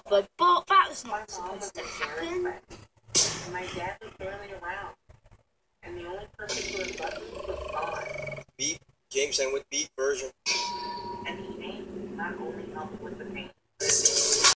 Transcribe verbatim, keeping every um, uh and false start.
but, but that was not supposed to happen. My dad was barely around, and the only person who was left was God. Beat James Sandwich beat version. And he ain't not only helped with the pain.